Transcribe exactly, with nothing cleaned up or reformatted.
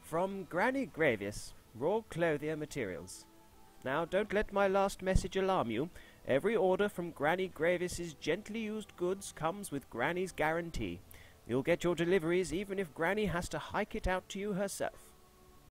From Granny Gravis, Raw Clothier Materials. Now, don't let my last message alarm you. Every order from Granny Gravis's gently used goods comes with Granny's guarantee. You'll get your deliveries even if Granny has to hike it out to you herself.